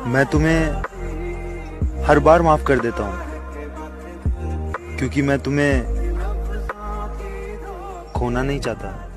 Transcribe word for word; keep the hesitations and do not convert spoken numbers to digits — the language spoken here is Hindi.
मैं तुम्हें हर बार माफ कर देता हूँ, क्योंकि मैं तुम्हें खोना नहीं चाहता।